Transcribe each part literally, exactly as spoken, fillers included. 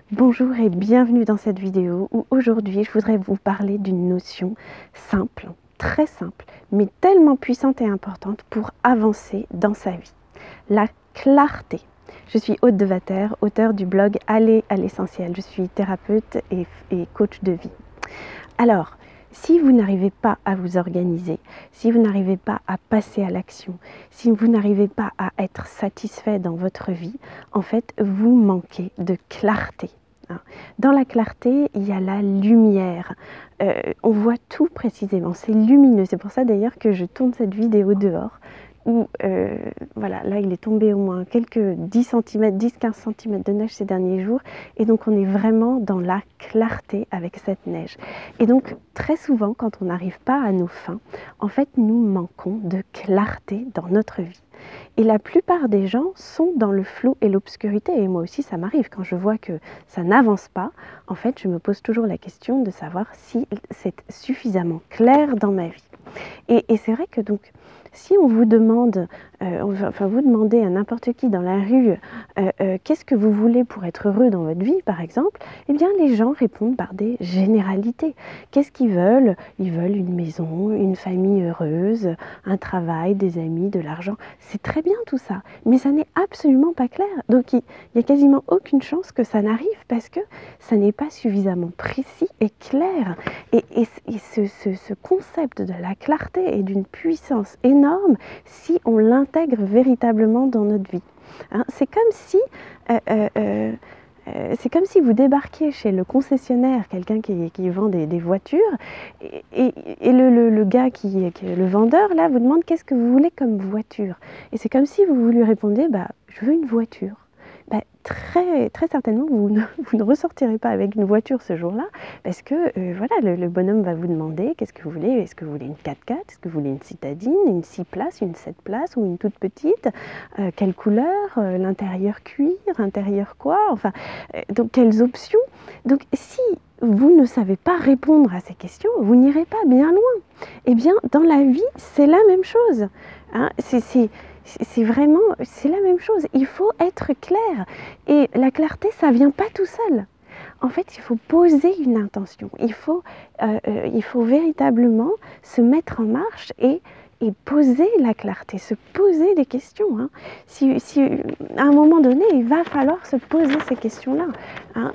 Bonjour et bienvenue dans cette vidéo où aujourd'hui je voudrais vous parler d'une notion simple, très simple, mais tellement puissante et importante pour avancer dans sa vie. La clarté. Je suis Aude Devater, auteure du blog Aller à l'essentiel. Je suis thérapeute et, et coach de vie. Alors, si vous n'arrivez pas à vous organiser, si vous n'arrivez pas à passer à l'action, si vous n'arrivez pas à être satisfait dans votre vie, en fait, vous manquez de clarté. Dans la clarté, il y a la lumière. Euh, on voit tout précisément, c'est lumineux. C'est pour ça d'ailleurs que je tourne cette vidéo dehors, où euh, voilà, là il est tombé au moins quelques dix centimètres, dix à quinze centimètres de neige ces derniers jours, et donc on est vraiment dans la clarté avec cette neige. Et donc très souvent, quand on n'arrive pas à nos fins, en fait nous manquons de clarté dans notre vie. Et la plupart des gens sont dans le flou et l'obscurité, et moi aussi ça m'arrive, quand je vois que ça n'avance pas, en fait je me pose toujours la question de savoir si c'est suffisamment clair dans ma vie. Et, et c'est vrai que donc, si on vous demande, euh, enfin vous demandez à n'importe qui dans la rue, euh, euh, qu'est-ce que vous voulez pour être heureux dans votre vie par exemple, eh bien les gens répondent par des généralités. Qu'est-ce qu'ils veulent? Ils veulent une maison, une famille heureuse, un travail, des amis, de l'argent. C'est très bien tout ça, mais ça n'est absolument pas clair. Donc il n'y a quasiment aucune chance que ça n'arrive parce que ça n'est pas suffisamment précis et clair. Et, et, et ce, ce, ce concept de la clarté est d'une puissance énorme si on l'intègre véritablement dans notre vie. Hein, c'est comme si euh, euh, euh, c'est comme si vous débarquiez chez le concessionnaire, quelqu'un qui, qui vend des, des voitures, et, et, et le, le, le gars, qui, qui, le vendeur, là, vous demande qu'est-ce que vous voulez comme voiture. Et c'est comme si vous lui répondiez, bah, je veux une voiture. Bah, très, très certainement, vous ne, vous ne ressortirez pas avec une voiture ce jour-là, parce que euh, voilà, le, le bonhomme va vous demander qu'est-ce que vous voulez. Est-ce que vous voulez une quatre-quatre? Est-ce que vous voulez une citadine, une six places, une sept places ou une toute petite? euh, Quelle couleur? euh, L'intérieur cuir, intérieur quoi? Enfin, euh, donc quelles options? Donc si vous ne savez pas répondre à ces questions, vous n'irez pas bien loin. Eh bien, dans la vie, c'est la même chose. Hein, c'est C'est vraiment, c'est la même chose. Il faut être clair. Et la clarté, ça ne vient pas tout seul. En fait, il faut poser une intention. Il faut, euh, euh, il faut véritablement se mettre en marche et, et poser la clarté, se poser des questions. Hein. Si, si, à un moment donné, il va falloir se poser ces questions-là. Hein.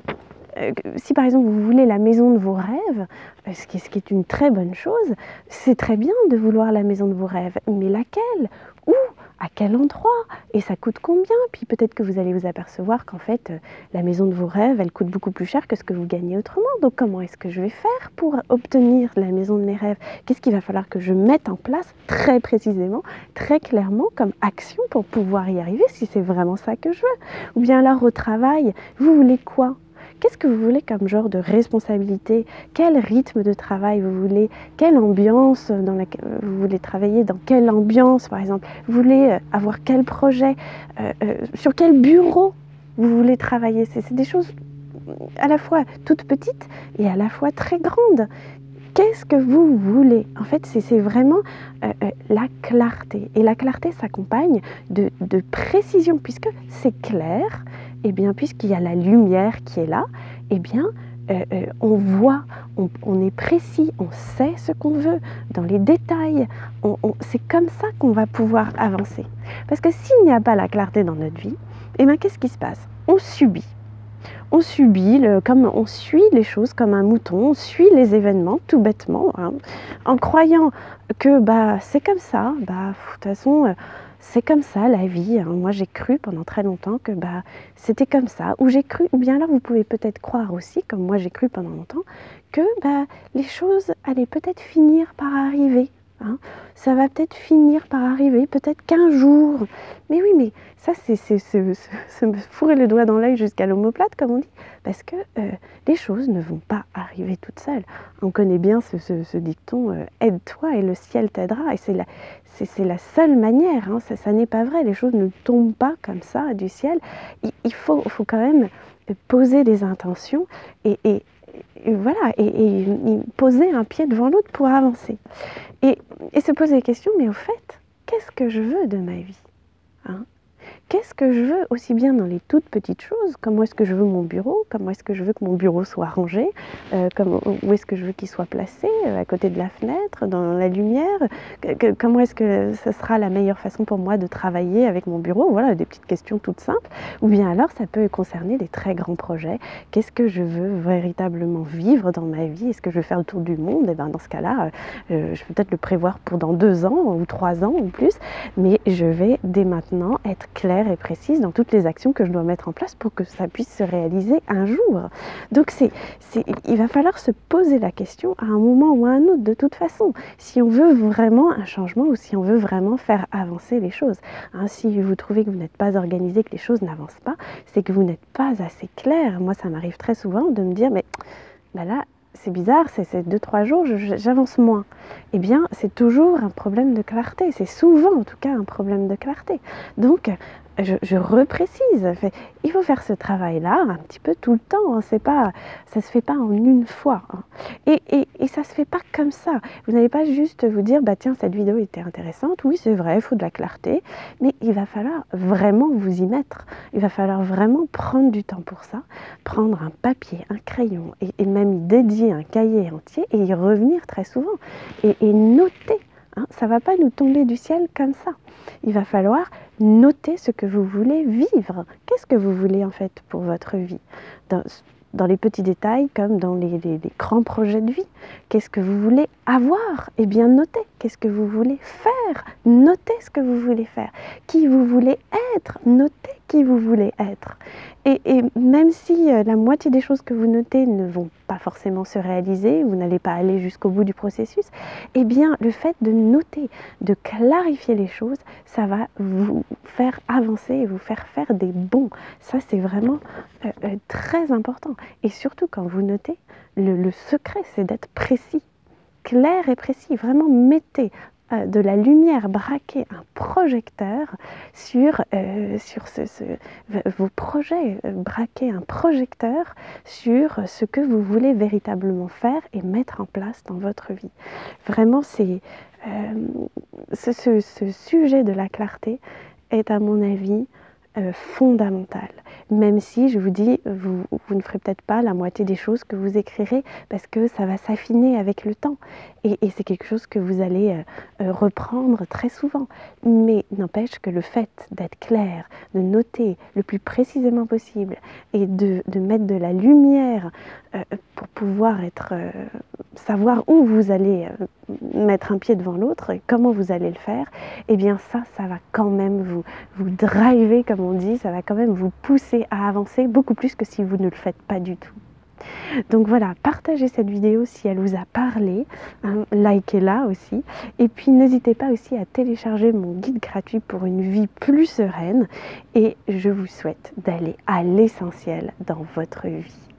Si par exemple vous voulez la maison de vos rêves, ce qui, ce qui est une très bonne chose, c'est très bien de vouloir la maison de vos rêves, mais laquelle? Où? À quel endroit? Et ça coûte combien? Puis peut-être que vous allez vous apercevoir qu'en fait, la maison de vos rêves, elle coûte beaucoup plus cher que ce que vous gagnez autrement. Donc comment est-ce que je vais faire pour obtenir la maison de mes rêves? Qu'est-ce qu'il va falloir que je mette en place très précisément, très clairement comme action pour pouvoir y arriver, si c'est vraiment ça que je veux? Ou bien alors au travail, vous voulez quoi? Qu'est-ce que vous voulez comme genre de responsabilité? Quel rythme de travail vous voulez? Quelle ambiance dans laquelle vous voulez travailler? Dans quelle ambiance, par exemple? Vous voulez avoir quel projet? euh, euh, Sur quel bureau vous voulez travailler? C'est des choses à la fois toutes petites et à la fois très grandes. Qu'est-ce que vous voulez? En fait, c'est vraiment euh, euh, la clarté. Et la clarté s'accompagne de, de précision, puisque c'est clair. Eh bien, puisqu'il y a la lumière qui est là, eh bien, euh, euh, on voit, on, on est précis, on sait ce qu'on veut dans les détails. C'est comme ça qu'on va pouvoir avancer. Parce que s'il n'y a pas la clarté dans notre vie, eh bien, qu'est-ce qui se passe? On subit. On subit, le, comme on suit les choses comme un mouton, on suit les événements tout bêtement, hein, en croyant que bah, c'est comme ça, bah, de toute façon, euh, c'est comme ça la vie. Hein. Moi j'ai cru pendant très longtemps que bah, c'était comme ça, ou j'ai cru, ou bien alors vous pouvez peut-être croire aussi, comme moi j'ai cru pendant longtemps, que bah, les choses allaient peut-être finir par arriver. Hein. Ça va peut-être finir par arriver, peut-être qu'un jour. Mais oui, mais ça, c'est se, se, se fourrer le doigt dans l'œil jusqu'à l'omoplate, comme on dit, parce que euh, les choses ne vont pas arriver toutes seules. On connaît bien ce, ce, ce dicton euh, « aide-toi et le ciel t'aidera ». Et c'est la, c'est la seule manière, hein, ça, ça n'est pas vrai, les choses ne tombent pas comme ça du ciel. Il, il faut, faut quand même poser des intentions et, et Et voilà, et, et, et poser un pied devant l'autre pour avancer. Et, et se poser des questions, mais au fait, qu'est-ce que je veux de ma vie? Hein? qu'est-ce que je veux, aussi bien dans les toutes petites choses, comment est-ce que je veux mon bureau, comment est-ce que je veux que mon bureau soit rangé, euh, comme, où est-ce que je veux qu'il soit placé, euh, à côté de la fenêtre, dans la lumière, que, que, comment est-ce que ce sera la meilleure façon pour moi de travailler avec mon bureau, voilà, des petites questions toutes simples, ou bien alors ça peut concerner des très grands projets, qu'est-ce que je veux véritablement vivre dans ma vie, est-ce que je veux faire le tour du monde, et ben dans ce cas-là, euh, je peux peut-être le prévoir pour dans deux ans ou trois ans ou plus, mais je vais dès maintenant être claire et précise dans toutes les actions que je dois mettre en place pour que ça puisse se réaliser un jour. Donc c'est, c'est, il va falloir se poser la question à un moment ou à un autre de toute façon, si on veut vraiment un changement ou si on veut vraiment faire avancer les choses. Hein, si vous trouvez que vous n'êtes pas organisé, que les choses n'avancent pas, c'est que vous n'êtes pas assez clair. Moi ça m'arrive très souvent de me dire mais ben là c'est bizarre, c'est deux trois jours, j'avance moins. Eh bien, c'est toujours un problème de clarté. C'est souvent, en tout cas, un problème de clarté. Donc, je, je reprécise. Il faut faire ce travail-là un petit peu tout le temps. Hein. C'est pas, ça ne se fait pas en une fois. Hein. Et, et, et ça ne se fait pas comme ça. Vous n'allez pas juste vous dire, bah, tiens, cette vidéo était intéressante. Oui, c'est vrai, il faut de la clarté. Mais il va falloir vraiment vous y mettre. Il va falloir vraiment prendre du temps pour ça. Prendre un papier, un crayon et, et même y dédier un cahier entier et y revenir très souvent. Et, et noter. Hein, ça ne va pas nous tomber du ciel comme ça. Il va falloir noter ce que vous voulez vivre. Qu'est-ce que vous voulez en fait pour votre vie ? Dans, dans les petits détails comme dans les, les, les grands projets de vie. Qu'est-ce que vous voulez avoir ? Eh bien notez. Qu'est-ce que vous voulez faire ? Notez ce que vous voulez faire. Qui vous voulez être ? Notez qui vous voulez être. Et, et même si euh, la moitié des choses que vous notez ne vont pas forcément se réaliser, vous n'allez pas aller jusqu'au bout du processus, eh bien le fait de noter, de clarifier les choses, ça va vous faire avancer et vous faire faire des bons. Ça c'est vraiment euh, euh, très important. Et surtout quand vous notez, le, le secret c'est d'être précis, clair et précis. Vraiment mettez de la lumière, braquer un projecteur sur, euh, sur ce, ce, vos projets, braquer un projecteur sur ce que vous voulez véritablement faire et mettre en place dans votre vie. Vraiment, c'est, euh, ce, ce, ce sujet de la clarté est à mon avis euh, fondamental. Même si, je vous dis, vous, vous ne ferez peut-être pas la moitié des choses que vous écrirez parce que ça va s'affiner avec le temps. Et, et c'est quelque chose que vous allez euh, reprendre très souvent. Mais n'empêche que le fait d'être clair, de noter le plus précisément possible et de, de mettre de la lumière euh, pour pouvoir être, euh, savoir où vous allez euh, mettre un pied devant l'autre et comment vous allez le faire, eh bien ça, ça va quand même vous, vous driver, comme on dit, ça va quand même vous pousser à avancer beaucoup plus que si vous ne le faites pas du tout. Donc voilà, partagez cette vidéo si elle vous a parlé, hein, likez-la aussi, et puis n'hésitez pas aussi à télécharger mon guide gratuit pour une vie plus sereine, et je vous souhaite d'aller à l'essentiel dans votre vie.